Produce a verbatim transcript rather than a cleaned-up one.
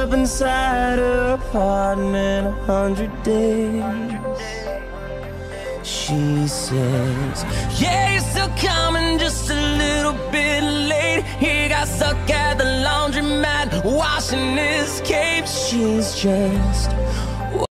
up inside her apartment a hundred days. She says, yeah, you're still coming, just a little bit late. He got stuck at the laundromat washing his cape. She's just